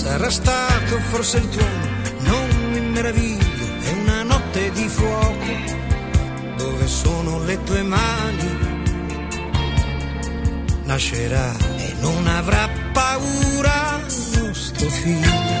Sarà stato forse il tuono, non mi meraviglio, è una notte di fuoco. Dove sono le tue mani? Nascerà e non avrà paura nostro figlio.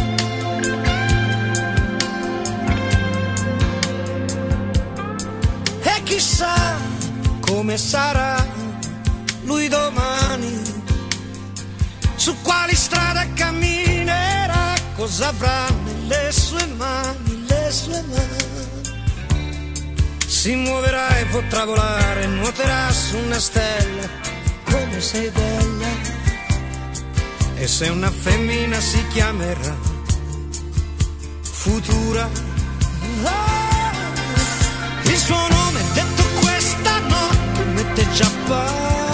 E chissà come sarà lui domani, su quali strade camminerà, cosa avrà nelle sue mani, le sue mani. Si muoverà e potrà volare, nuoterà su una stella, come sei bella. E se una femmina si chiamerà Futura, il suo nome detto questa notte mette già paura.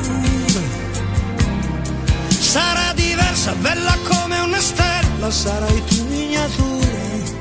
Sarà diversa, bella come una stella, sarai tu miniatura.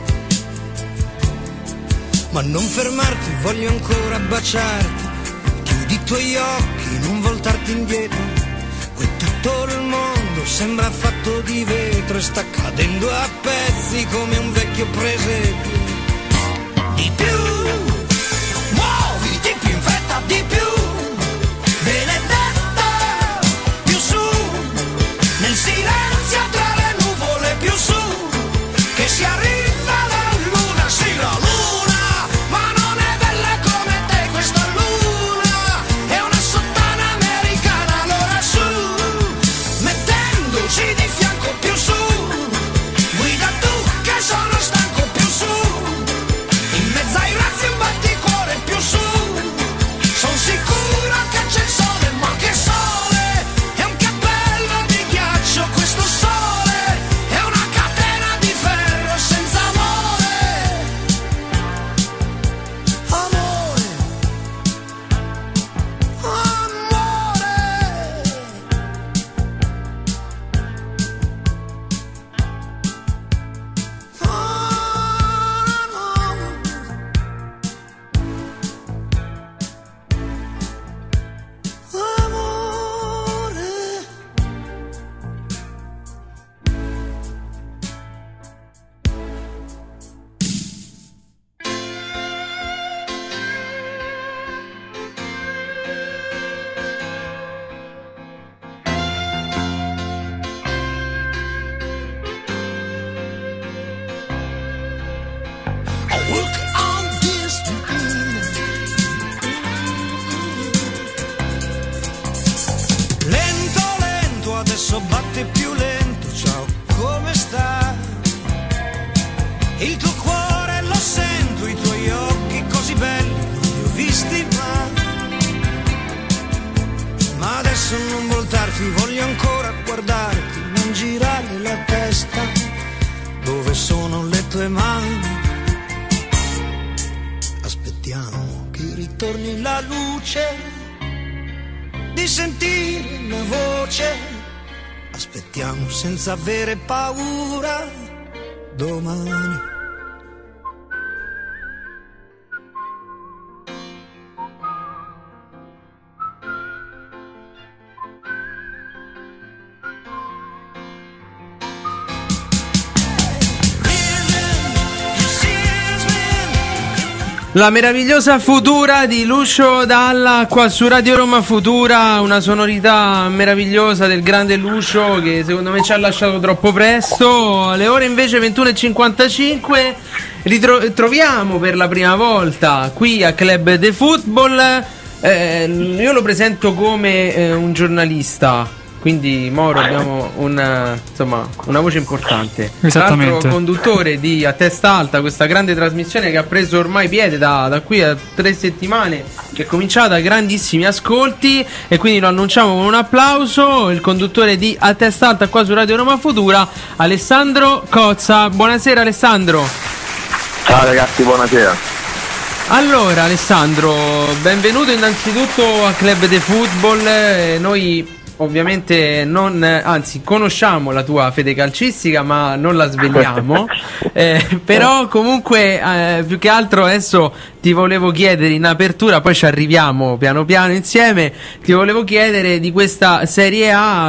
Ma non fermarti, voglio ancora baciarti. Chiudi i tuoi occhi, non voltarti indietro. Qui tutto il mondo sembra fatto di vetro e sta cadendo a pezzi come un vecchio presepio. Di più, muoviti più in fretta, di più, benedetta, più su, nel silenzio tra le nuvole, più su, che si arriva alla luna, sì la luna, ma non è bella come te questa luna, è una sottana americana, allora su, mettendoci di fianco, più su, guida tu che sono stanco, più su, in mezzo ai razzi un batticuore, più su, son sicuro che c'è il sole, ma che sole, è un cappello di ghiaccio questo sole, è una catena di ferro senza amore, amore, lento, lento, adesso batte più lento, ciao, come stai? Il tuo cuore lo sento, i tuoi occhi così belli, non li ho visti mai. Ma adesso non voltarti, voglio ancora guardarti, non girare la testa, dove sono le tue mani? Aspettiamo che ritorni la luce, di sentire una voce, aspettiamo senza avere paura domani. La meravigliosa Futura di Lucio Dalla qua su Radio Roma Futura, una sonorità meravigliosa del grande Lucio che secondo me ci ha lasciato troppo presto. Alle ore invece 21:55 ritroviamo per la prima volta qui a Club de Football, io lo presento come un giornalista. Quindi Mauro abbiamo una voce importante. Esattamente. Tra l'altro conduttore di A Testa Alta, questa grande trasmissione che ha preso ormai piede da qui a 3 settimane, che è cominciata a grandissimi ascolti, e quindi lo annunciamo con un applauso, il conduttore di A Testa Alta qua su Radio Roma Futura, Alessandro Cozza. Buonasera Alessandro. Ciao ragazzi, buonasera. Allora Alessandro, benvenuto innanzitutto a Club de Football. Noi ovviamente conosciamo la tua fede calcistica, ma non la svegliamo. Però comunque più che altro adesso ti volevo chiedere in apertura, poi ci arriviamo piano piano insieme, ti volevo chiedere di questa Serie A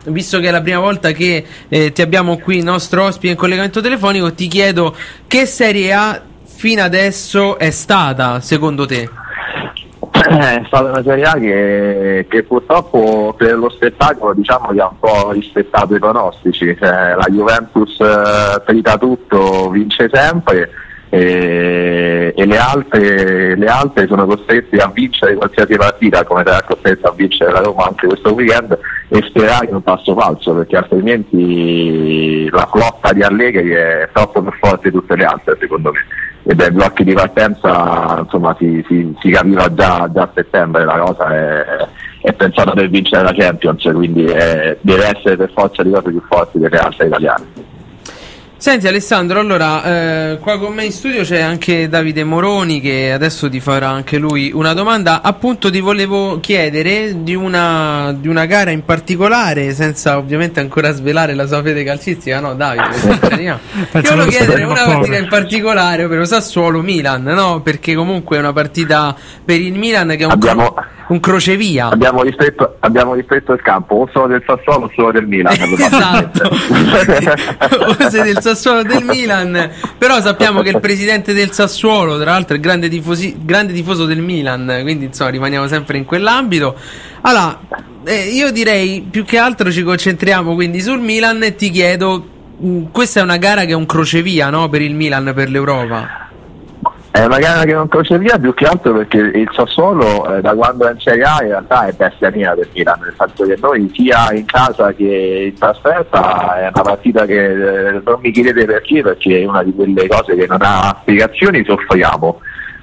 visto che è la prima volta che ti abbiamo qui nostro ospite in collegamento telefonico, ti chiedo che Serie A fino adesso è stata, secondo te? È stata una Serie A che purtroppo per lo spettacolo, diciamo, che ha un po' rispettato i pronostici. La Juventus trita tutto, vince sempre, e le altre sono costrette a vincere qualsiasi partita, come sarà costretta a vincere la Roma anche questo weekend, e sperare in un passo falso, perché altrimenti la flotta di Allegri è troppo più forte di tutte le altre, secondo me. E dai blocchi di partenza, insomma, si capiva già a settembre. La cosa è pensata per vincere la Champions, quindi deve essere per forza di cose più forti delle altre italiane. Senti Alessandro, allora qua con me in studio c'è anche Davide Moroni, che adesso ti farà anche lui una domanda. Appunto ti volevo chiedere di una gara in particolare, senza ovviamente ancora svelare la sua fede calcistica, no Davide? Ti volevo chiedere una partita in particolare, ovvero Sassuolo-Milan, no? Perché comunque è una partita per il Milan che è un crocevia. Abbiamo ristretto il campo, o solo del Sassuolo o solo del Milan. Esatto. O sei del Sassuolo o del Milan, però sappiamo che il presidente del Sassuolo, tra l'altro, è grande tifoso del Milan, quindi insomma rimaniamo sempre in quell'ambito. Allora, io direi più che altro ci concentriamo quindi sul Milan e ti chiedo, questa è una gara che è un crocevia, no, per il Milan, per l'Europa? È una gara che non crocevia più che altro perché il Sassuolo da quando è in Serie A in realtà è bestia nera per Milan, nel senso che noi sia in casa che in trasferta è una partita che non mi chiedete perché è una di quelle cose che non ha spiegazioni, soffriamo.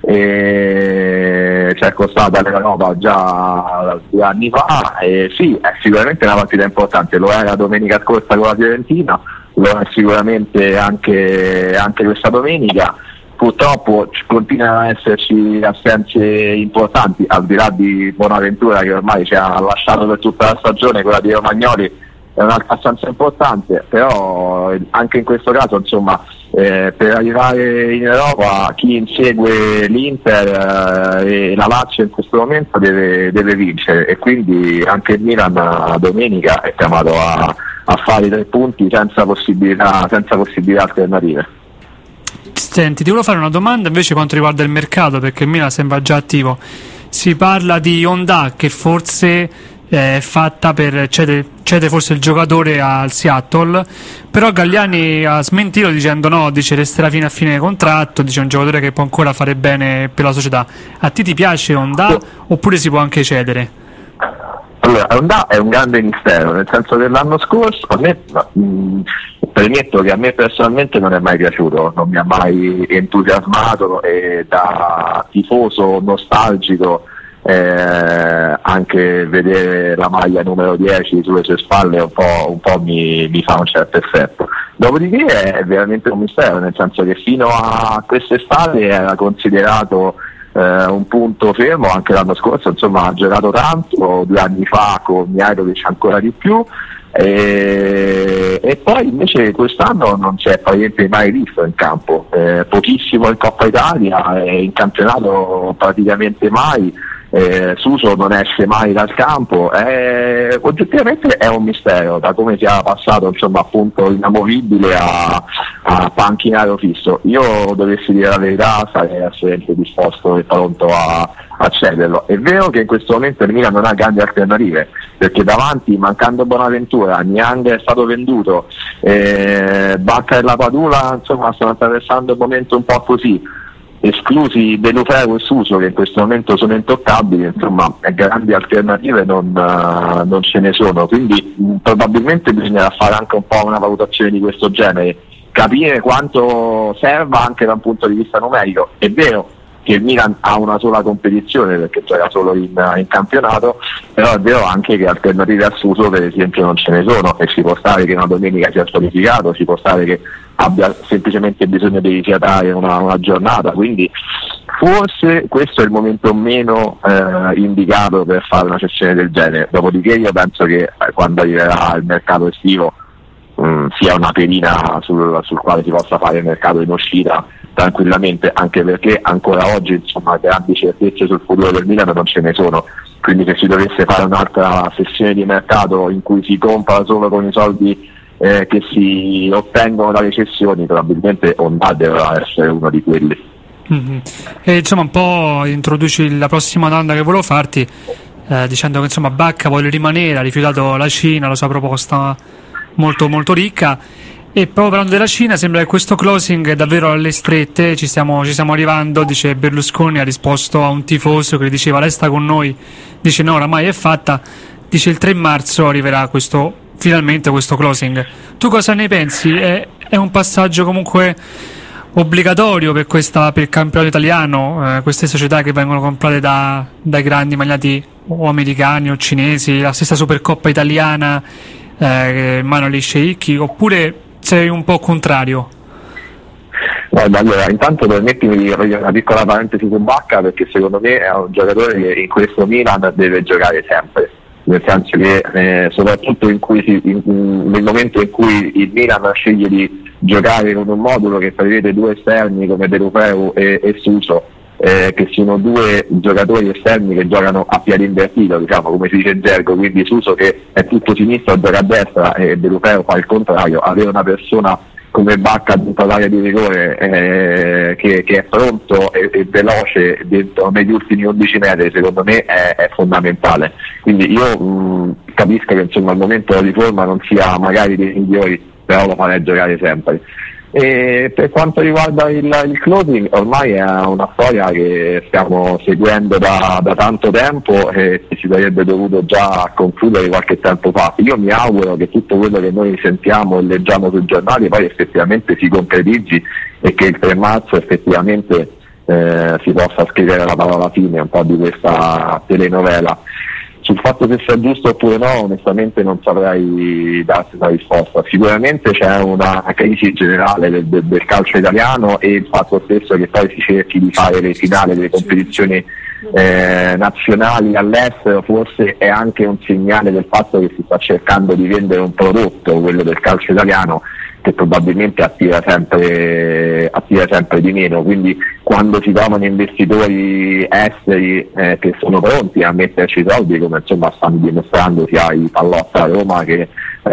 Ci è costata l'Europa già 2 anni fa, e sì, è sicuramente una partita importante, lo era domenica scorsa con la Fiorentina, lo è sicuramente anche questa domenica. Purtroppo continuano ad esserci assenze importanti, al di là di Bonaventura che ormai ci ha lasciato per tutta la stagione, quella di Romagnoli è un'altra assenza importante, però anche in questo caso insomma per arrivare in Europa chi insegue l'Inter e la Lazio in questo momento deve vincere, e quindi anche il Milan domenica è chiamato a fare i 3 punti senza possibilità alternative. Senti, ti volevo fare una domanda invece quanto riguarda il mercato, perché il Milan sembra già attivo. Si parla di Honda che forse è fatta per cede forse il giocatore al Seattle, però Galliani ha smentito dicendo no, dice resterà fino a fine contratto, dice un giocatore che può ancora fare bene per la società. A te ti piace Honda oppure si può anche cedere? Allora, Honda è un grande mistero, nel senso che l'anno scorso premetto che a me personalmente non è mai piaciuto, non mi ha mai entusiasmato, e da tifoso nostalgico anche vedere la maglia numero 10 sulle sue spalle un po' mi fa un certo effetto. Dopodiché è veramente un mistero, nel senso che fino a quest'estate era considerato un punto fermo, anche l'anno scorso insomma ha giocato tanto, 2 anni fa con Mihajlovic ancora di più, e poi invece quest'anno non si è praticamente mai visto in campo, pochissimo in Coppa Italia, in campionato praticamente mai. Suso non esce mai dal campo, oggettivamente è un mistero, da come sia passato insomma appunto inamovibile a panchinario fisso. Io dovessi dire la verità sarei assolutamente disposto e pronto a cederlo. È vero che in questo momento il Milan non ha grandi alternative, perché davanti, mancando Bonaventura, Niang è stato venduto, Bacca e la Padula insomma stanno attraversando un momento un po' così, esclusi Deulofeu e Suso che in questo momento sono intoccabili, insomma grandi alternative non ce ne sono, quindi probabilmente bisognerà fare anche un po' una valutazione di questo genere, capire quanto serva anche da un punto di vista numerico. È vero che il Milan ha una sola competizione perché gioca solo in campionato, però è vero anche che alternative a Suso per esempio non ce ne sono, e ci può stare che una domenica sia squalificato, ci può stare che abbia semplicemente bisogno di rifiatare una giornata, quindi forse questo è il momento meno indicato per fare una cessione del genere. Dopodiché io penso che quando arriverà il mercato estivo sia una pedina sul quale si possa fare il mercato in uscita tranquillamente, anche perché ancora oggi insomma grandi certezze sul futuro del Milan non ce ne sono. quindi se si dovesse fare un'altra sessione di mercato in cui si compra solo con i soldi che si ottengono dalle cessioni, probabilmente Ondà dovrà essere uno di quelli. Mm-hmm. E insomma un po' introduci la prossima domanda che volevo farti, dicendo che insomma Bacca vuole rimanere, ha rifiutato la Cina, la sua proposta molto molto ricca, e proprio parlando della Cina sembra che questo closing è davvero alle strette, ci stiamo arrivando. Dice Berlusconi ha risposto a un tifoso che gli diceva resta con noi, dice no, oramai è fatta, dice il 3 marzo arriverà finalmente questo closing. Tu cosa ne pensi? È un passaggio comunque obbligatorio per il campionato italiano, queste società che vengono comprate dai grandi magnati o americani o cinesi, la stessa Supercoppa italiana in mano agli sceicchi, oppure sei un po' contrario? Guarda, allora, intanto permettimi di aprire una piccola parentesi su Bacca, perché secondo me è un giocatore che in questo Milan deve giocare sempre, nel senso che soprattutto nel momento in cui il Milan sceglie di giocare con un modulo che prevede 2 esterni come De Lufeu e Suso, che sono 2 giocatori esterni che giocano a piedi invertito, diciamo, come si dice in gergo, quindi Suso che è tutto sinistro gioca a destra e De Lufeu fa il contrario. Avere una persona come Bacca dentro l'area di rigore che è pronto e veloce negli ultimi 11 metri, secondo me è fondamentale. Quindi io capisco che insomma al momento di forma non sia magari dei migliori, però lo farei giocare sempre. E per quanto riguarda il closing, ormai è una storia che stiamo seguendo da tanto tempo e che si sarebbe dovuto già concludere qualche tempo fa. Io mi auguro che tutto quello che noi sentiamo e leggiamo sui giornali poi effettivamente si concretizzi e che il 3 marzo effettivamente si possa scrivere la parola fine un po' di questa telenovela. Sul fatto se sia giusto oppure no, onestamente non saprei darti una risposta. Sicuramente c'è una crisi generale del calcio italiano, e il fatto stesso che poi si cerchi di fare le finali delle competizioni nazionali all'estero forse è anche un segnale del fatto che si sta cercando di vendere un prodotto, quello del calcio italiano, che probabilmente attira sempre di meno. Quindi quando si trovano investitori esteri che sono pronti a metterci soldi, come insomma stanno dimostrando sia i Pallotta a Roma che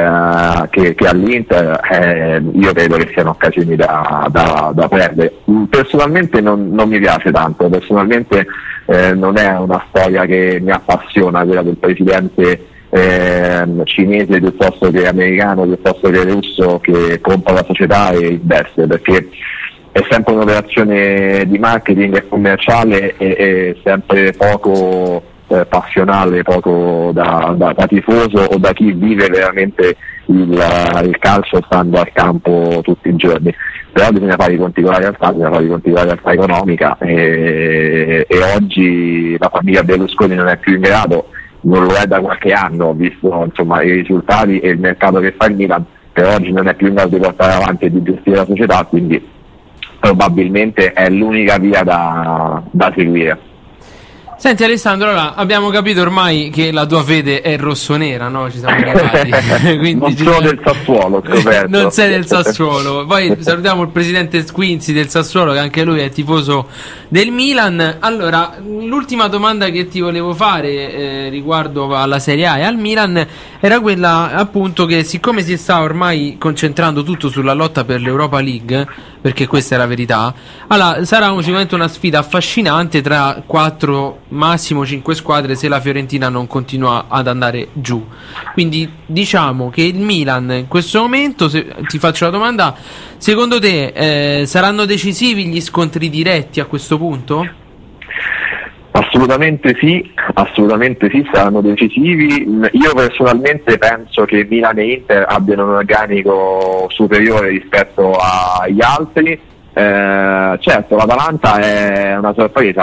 all'Inter, io credo che siano occasioni da perdere. Personalmente non mi piace tanto, personalmente non è una storia che mi appassiona, quella del presidente cinese piuttosto che americano, piuttosto che russo, che compra la società e investe, perché è sempre un'operazione di marketing e commerciale e sempre poco passionale, poco da tifoso o da chi vive veramente il calcio stando al campo tutti i giorni. Però bisogna fare i conti con la realtà, bisogna fare i conti con la realtà economica, e oggi la famiglia Berlusconi non è più in grado, non lo è da qualche anno, visto insomma i risultati e il mercato che fa il Milan, per oggi non è più in grado di portare avanti e di gestire la società, quindi probabilmente è l'unica via da seguire. Senti Alessandro, allora abbiamo capito ormai che la tua fede è rossonera, no? Ci siamo arrivati. Quindi non sono del Sassuolo, scoperto. Non sei del Sassuolo. Poi salutiamo il presidente Squinzi del Sassuolo, che anche lui è tifoso del Milan. Allora, l'ultima domanda che ti volevo fare riguardo alla Serie A e al Milan era quella appunto che, siccome si sta ormai concentrando tutto sulla lotta per l'Europa League, perché questa è la verità, allora sarà sicuramente una sfida affascinante tra 4 massimo 5 squadre se la Fiorentina non continua ad andare giù. Quindi diciamo che il Milan in questo momento, ti faccio la domanda, secondo te saranno decisivi gli scontri diretti a questo punto? Assolutamente sì, saranno decisivi. Io personalmente penso che Milan e Inter abbiano un organico superiore rispetto agli altri. Certo, l'Atalanta è una sorpresa,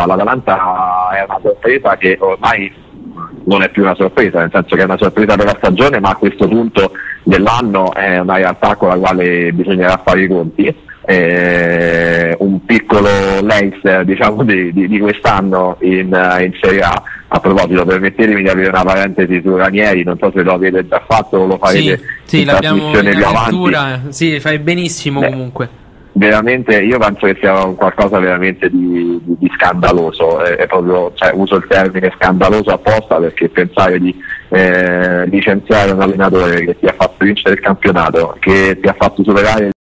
che ormai non è più una sorpresa, nel senso che è una sorpresa per la stagione, ma a questo punto dell'anno è una realtà con la quale bisognerà fare i conti. Un piccolo Leicester, diciamo, di quest'anno in Serie A. A proposito, permettetemi di avere una parentesi su Ranieri, non so se lo avete già fatto o lo farete sì, in l'abbiamo trasmissione più avanti. Sì, fai benissimo comunque. veramente, io penso che sia qualcosa veramente di scandaloso, è proprio, cioè, uso il termine scandaloso apposta, perché pensare di licenziare un allenatore che ti ha fatto vincere il campionato, che ti ha fatto superare